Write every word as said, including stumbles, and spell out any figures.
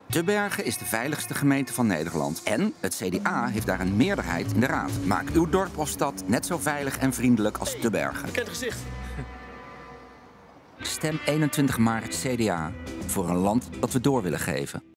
Tubbergen is de veiligste gemeente van Nederland. En het C D A heeft daar een meerderheid in de raad. Maak uw dorp of stad net zo veilig en vriendelijk als Tubbergen. Bekend gezicht. Stem eenentwintig maart C D A voor een land dat we door willen geven.